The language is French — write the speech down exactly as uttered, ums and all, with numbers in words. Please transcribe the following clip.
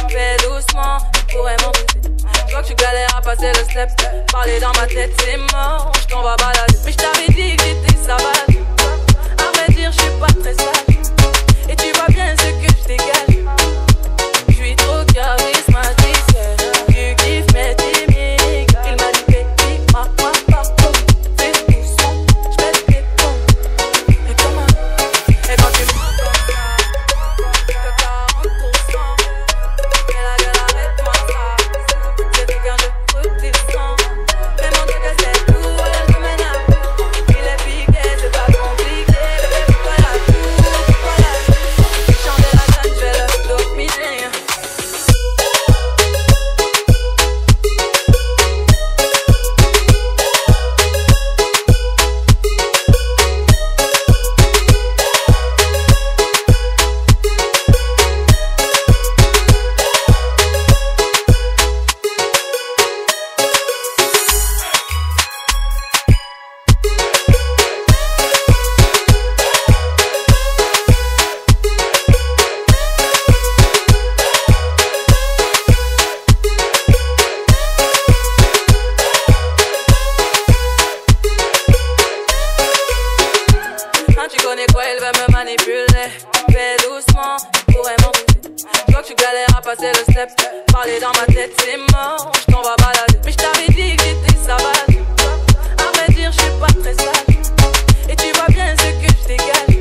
fais doucement, tu pourrais m'en douter. Je vois que tu galères à passer le step. Parler dans ma tête c'est mort, je t'en va balader. Mais je t'avais dit que j'étais savage. À vrai dire je suis pas très sage. Et tu vois bien ce que je dégage. Je suis trop charismatique. Tu kiffes mes timiques. Il m'a dit baby, moi, moi, partout. Fais doucement, je pète tes plombs. Et comment? Et quand tu m'entends ça, que quarante pour cent. Et la gueule arrête-moi ça. C'est tout qu'un jeu redescend. Mais mon Dieu que c'est tout, elle te mène à bout. Il est piqué, c'est pas compliqué. Bébé, pourquoi la tout, pourquoi la tout? Changer la scène, je vais le dominer. Tu connais quoi, elle veut me manipuler. Fais doucement, tu pourrais m'en douter. Je vois que tu galères à passer le step. Parler dans ma tête c'est mort, je t'en va balader. Mais je t'avais dit que j'étais savage. À vrai dire je suis pas très sage. Et tu vois bien ce que je dégage.